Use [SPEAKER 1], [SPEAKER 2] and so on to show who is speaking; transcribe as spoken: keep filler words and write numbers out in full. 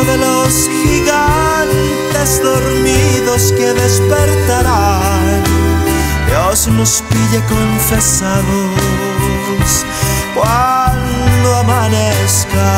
[SPEAKER 1] de los gigantes dormidos que despertarán. Dios nos pille confesados cuando amanezca.